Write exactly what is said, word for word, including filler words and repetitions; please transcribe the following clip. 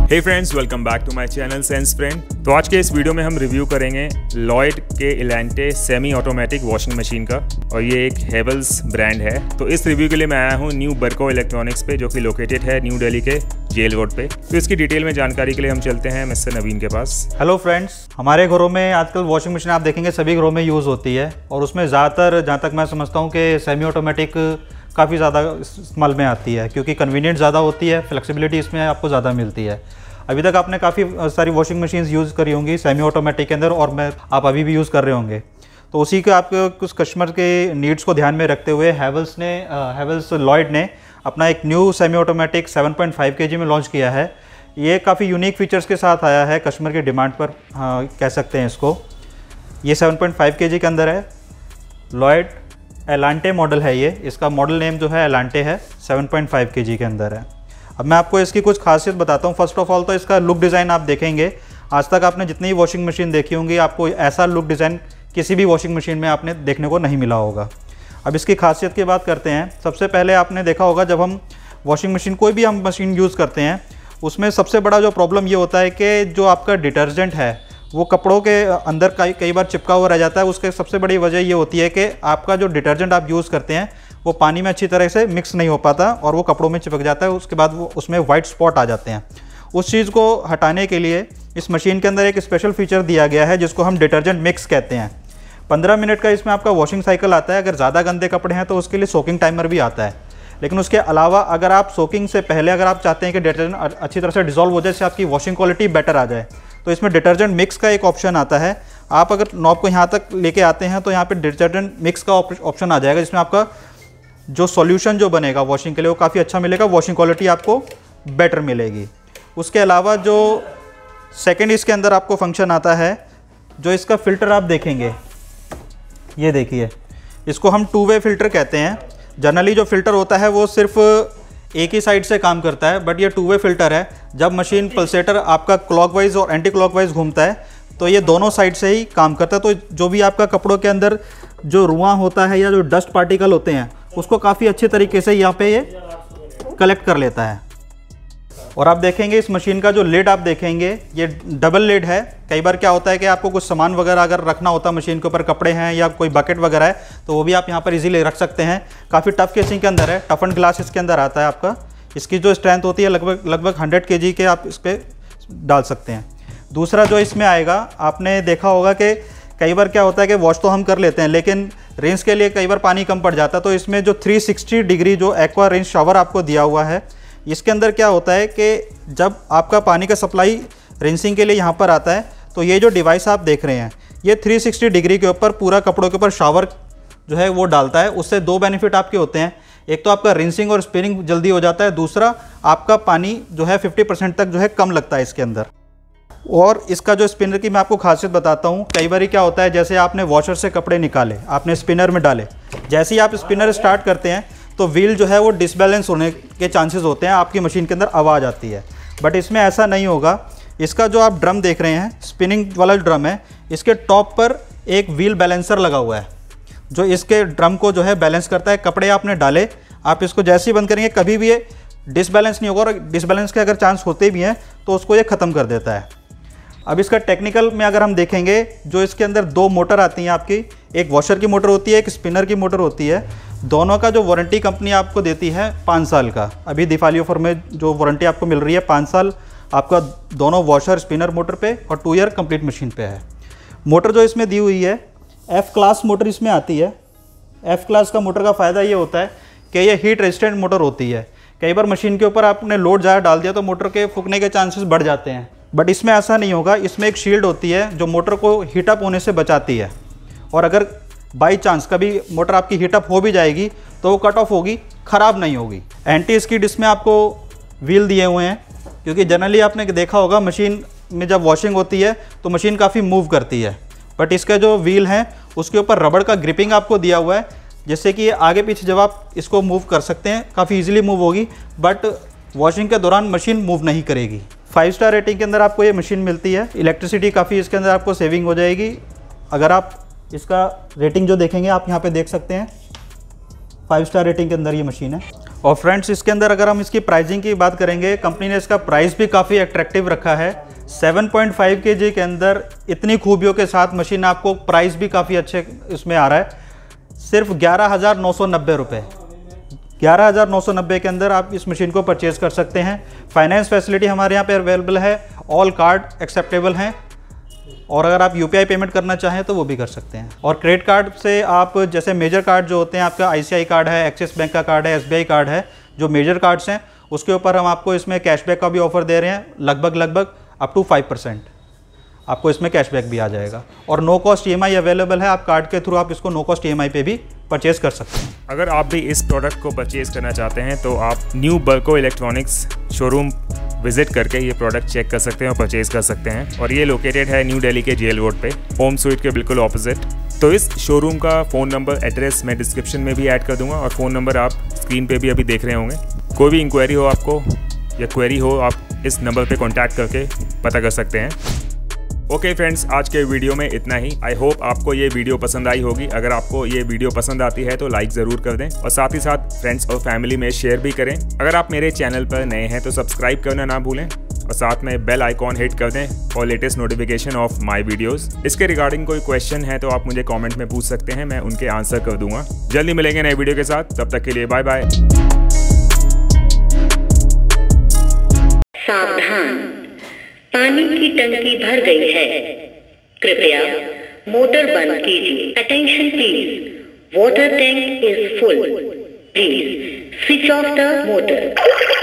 Hey friends, welcome back to my channel sense friend. तो आज के इस वीडियो में हम रिव्यू करेंगे लॉयड के Elante semi automatic washing machine का, और ये एक हेवल्स ब्रांड है। तो इस रिव्यू के लिए मैं आया हूँ न्यू बरको इलेक्ट्रॉनिक्स पे, जो कि लोकेटेड है न्यू दिल्ली के जेल रोड पे। तो इसकी डिटेल में जानकारी के लिए हम चलते हैं मिस्टर नवीन के पास। हेलो फ्रेंड्स, हमारे घरों में आजकल वॉशिंग मशीन आप देखेंगे सभी घरों में यूज़ होती है, और उसमें ज़्यादातर जहाँ तक मैं समझता हूँ कि सेमी ऑटोमेटिक काफ़ी ज़्यादा इस्तेमाल में आती है, क्योंकि कन्वीनियंट ज़्यादा होती है, फ्लेक्सिबिलिटी इसमें आपको ज़्यादा मिलती है। अभी तक आपने काफ़ी सारी वॉशिंग मशीन्स यूज़ करी होंगी सेमी ऑटोमेटिक के अंदर, और मैं आप अभी भी यूज़ कर रहे होंगे। तो उसी के आपके कुछ कस्टमर के नीड्स को ध्यान में रखते हुए हैवेल्स ने हैवेल्स लॉयड ने अपना एक new semi automatic seven point five KG में लॉन्च किया है। ये काफ़ी यूनिक फीचर्स के साथ आया है, कस्टमर की डिमांड पर हाँ, कह सकते हैं इसको। ये सेवन पॉइंट फाइव केजी के अंदर है, लॉयड एलांटे मॉडल है ये, इसका मॉडल नेम जो है एलांटे है, सेवन पॉइंट फाइव केजी के अंदर है। अब मैं आपको इसकी कुछ खासियत बताता हूँ। फर्स्ट ऑफ ऑल तो इसका लुक डिज़ाइन आप देखेंगे, आज तक आपने जितनी वॉशिंग मशीन देखी होंगी आपको ऐसा लुक डिज़ाइन किसी भी वॉशिंग मशीन में आपने देखने को नहीं मिला होगा। अब इसकी खासियत की बात करते हैं। सबसे पहले आपने देखा होगा जब हम वॉशिंग मशीन कोई भी हम मशीन यूज़ करते हैं, उसमें सबसे बड़ा जो प्रॉब्लम ये होता है कि जो आपका डिटर्जेंट है वो कपड़ों के अंदर कई कई बार चिपका हुआ रह जाता है। उसके सबसे बड़ी वजह ये होती है कि आपका जो डिटर्जेंट आप यूज़ करते हैं वो पानी में अच्छी तरह से मिक्स नहीं हो पाता और वो कपड़ों में चिपक जाता है। उसके बाद वो उसमें वाइट स्पॉट आ जाते हैं। उस चीज़ को हटाने के लिए इस मशीन के अंदर एक स्पेशल फीचर दिया गया है जिसको हम डिटर्जेंट मिक्स कहते हैं। पंद्रह मिनट का इसमें आपका वॉशिंग साइकिल आता है। अगर ज़्यादा गंदे कपड़े हैं तो उसके लिए सोकिंग टाइमर भी आता है। लेकिन उसके अलावा अगर आप सोकिंग से पहले अगर आप चाहते हैं कि डिटर्जेंट अच्छी तरह से डिज़ोल्व हो जाए, जिससे आपकी वॉशिंग क्वालिटी बेटर आ जाए, तो इसमें डिटर्जेंट मिक्स का एक ऑप्शन आता है। आप अगर नॉब को यहाँ तक लेके आते हैं तो यहाँ पे डिटर्जेंट मिक्स का ऑप्शन आ जाएगा, जिसमें आपका जो सॉल्यूशन जो बनेगा वॉशिंग के लिए वो काफ़ी अच्छा मिलेगा, वॉशिंग क्वालिटी आपको बेटर मिलेगी। उसके अलावा जो सेकेंड इसके अंदर आपको फंक्शन आता है, जो इसका फ़िल्टर आप देखेंगे, ये देखिए, इसको हम टू वे फ़िल्टर कहते हैं। जनरली जो फ़िल्टर होता है वो सिर्फ एक ही साइड से काम करता है, बट ये टू वे फ़िल्टर है। जब मशीन पल्सेटर आपका क्लॉकवाइज और एंटी क्लॉकवाइज घूमता है तो ये दोनों साइड से ही काम करता है। तो जो भी आपका कपड़ों के अंदर जो रुआं होता है या जो डस्ट पार्टिकल होते हैं उसको काफ़ी अच्छे तरीके से यहाँ पे ये कलेक्ट कर लेता है। और आप देखेंगे इस मशीन का जो लिड आप देखेंगे ये डबल लिड है। कई बार क्या होता है कि आपको कुछ सामान वगैरह अगर रखना होता है मशीन के ऊपर, कपड़े हैं या कोई बकेट वगैरह है, तो वो भी आप यहाँ पर इजीली रख सकते हैं। काफ़ी टफ केसिंग के अंदर है, टफन ग्लास इसके अंदर आता है आपका। इसकी जो स्ट्रेंथ होती है लगभग लगभग हंड्रेड के जी के आप इस पर डाल सकते हैं। दूसरा जो इसमें आएगा, आपने देखा होगा कि कई बार क्या होता है कि वॉश तो हम कर लेते हैं लेकिन रिंस के लिए कई बार पानी कम पड़ जाता है। तो इसमें जो थ्री सिक्सटी डिग्री जो एक्वा रिंस शावर आपको दिया हुआ है, इसके अंदर क्या होता है कि जब आपका पानी का सप्लाई रिंसिंग के लिए यहाँ पर आता है तो ये जो डिवाइस आप देख रहे हैं ये थ्री सिक्सटी डिग्री के ऊपर पूरा कपड़ों के ऊपर शावर जो है वो डालता है। उससे दो बेनिफिट आपके होते हैं, एक तो आपका रिंसिंग और स्पिनिंग जल्दी हो जाता है, दूसरा आपका पानी जो है फिफ्टी परसेंट तक जो है कम लगता है इसके अंदर। और इसका जो स्पिनर की मैं आपको खासियत बताता हूँ। कई बार क्या होता है, जैसे आपने वॉशर से कपड़े निकाले, आपने स्पिनर में डाले, जैसे ही आप स्पिनर स्टार्ट करते हैं तो व्हील जो है वो डिसबैलेंस होने के चांसेस होते हैं, आपकी मशीन के अंदर आवाज़ आती है। बट इसमें ऐसा नहीं होगा। इसका जो आप ड्रम देख रहे हैं, स्पिनिंग वाला ड्रम है, इसके टॉप पर एक व्हील बैलेंसर लगा हुआ है जो इसके ड्रम को जो है बैलेंस करता है। कपड़े आपने डाले, आप इसको जैसे ही बंद करेंगे कभी भी ये डिसबैलेंस नहीं होगा, और डिसबैलेंस के अगर चांस होते भी हैं तो उसको ये ख़त्म कर देता है। अब इसका टेक्निकल में अगर हम देखेंगे, जो इसके अंदर दो मोटर आती हैं आपकी, एक वॉशर की मोटर होती है, एक स्पिनर की मोटर होती है। दोनों का जो वारंटी कंपनी आपको देती है पाँच साल का। अभी दिवाली ऑफर में जो वारंटी आपको मिल रही है पाँच साल आपका दोनों वॉशर स्पिनर मोटर पे और टू ईयर कंप्लीट मशीन पे है। मोटर जो इसमें दी हुई है एफ़ क्लास मोटर इसमें आती है। एफ़ क्लास का मोटर का फ़ायदा ये होता है कि ये हीट रेजिस्टेंट मोटर होती है। कई बार मशीन के ऊपर आपने लोड ज़्यादा डाल दिया तो मोटर के फूकने के चांसेस बढ़ जाते हैं, बट इसमें ऐसा नहीं होगा। इसमें एक शील्ड होती है जो मोटर को हीटअप होने से बचाती है, और अगर बाई चांस कभी मोटर आपकी हीटअप हो भी जाएगी तो वो कट ऑफ होगी, ख़राब नहीं होगी। एंटी स्किड इसमें आपको व्हील दिए हुए हैं, क्योंकि जनरली आपने देखा होगा मशीन में जब वॉशिंग होती है तो मशीन काफ़ी मूव करती है, बट इसका जो व्हील है उसके ऊपर रबड़ का ग्रिपिंग आपको दिया हुआ है, जिससे कि आगे पीछे जब आप इसको मूव कर सकते हैं, काफ़ी ईजिली मूव होगी, बट वॉशिंग के दौरान मशीन मूव नहीं करेगी। फाइव स्टार रेटिंग के अंदर आपको ये मशीन मिलती है। इलेक्ट्रिसिटी काफ़ी इसके अंदर आपको सेविंग हो जाएगी। अगर आप इसका रेटिंग जो देखेंगे आप यहाँ पे देख सकते हैं, फाइव स्टार रेटिंग के अंदर ये मशीन है। और फ्रेंड्स इसके अंदर अगर हम इसकी प्राइसिंग की बात करेंगे, कंपनी ने इसका प्राइस भी काफ़ी अट्रैक्टिव रखा है। सेवन पॉइंट फाइव केजी के अंदर इतनी खूबियों के साथ मशीन, आपको प्राइस भी काफ़ी अच्छे इसमें आ रहा है, सिर्फ ग्यारह हज़ार नौ सौ नब्बे रुपये ग्यारह हज़ार नौ सौ नब्बे के अंदर आप इस मशीन को परचेज़ कर सकते हैं। फाइनेंस फैसिलिटी हमारे यहाँ पे अवेलेबल है, ऑल कार्ड एक्सेप्टेबल हैं, और अगर आप यूपीआई पेमेंट करना चाहें तो वो भी कर सकते हैं। और क्रेडिट कार्ड से आप, जैसे मेजर कार्ड जो होते हैं, आपका आईसीआई कार्ड है, एक्सिस बैंक का कार्ड है, एसबीआई कार्ड है, जो मेजर कार्ड्स हैं उसके ऊपर हम आपको इसमें कैशबैक का भी ऑफर दे रहे हैं, लगभग लगभग अप टू फाइव परसेंट आपको इसमें कैशबैक भी आ जाएगा। और नो कॉस्ट ईएमआई अवेलेबल है, आप कार्ड के थ्रू आप इसको नो कॉस्ट ईएमआई पे भी परचेज कर सकते हैं। अगर आप भी इस प्रोडक्ट को परचेज करना चाहते हैं तो आप new Berco electronics showroom visit करके ये प्रोडक्ट चेक कर सकते हैं और परचेज कर सकते हैं। और ये लोकेटेड है न्यू दिल्ली के जेल रोड पे, होम स्वीट के बिल्कुल ऑपोजिट। तो इस शोरूम का फ़ोन नंबर, एड्रेस मैं डिस्क्रिप्शन में भी ऐड कर दूंगा, और फ़ोन नंबर आप स्क्रीन पे भी अभी देख रहे होंगे। कोई भी इंक्वायरी हो आपको या क्वेरी हो, आप इस नंबर पे कॉन्टैक्ट करके पता कर सकते हैं। ओके फ्रेंड्स, आज के वीडियो में इतना ही। आई होप आपको ये वीडियो पसंद आई होगी। अगर आपको ये वीडियो पसंद आती है तो लाइक ज़रूर कर दें, और साथ ही साथ फ्रेंड्स और फैमिली में शेयर भी करें। अगर आप मेरे चैनल पर नए हैं तो सब्सक्राइब करना ना भूलें, और साथ में बेल आइकॉन हिट कर दें और latest notification of my videos. इसके रिगार्डिंग कोई क्वेश्चन है तो आप मुझे कमेंट में पूछ सकते हैं, मैं उनके आंसर कर दूंगा। जल्दी मिलेंगे नए वीडियो के साथ, तब तक के लिए बाय बाय। सावधान, पानी की टंकी भर गई है, कृपया मोटर बंद कीजिए। Attention please, water tank is full, please switch off the motor.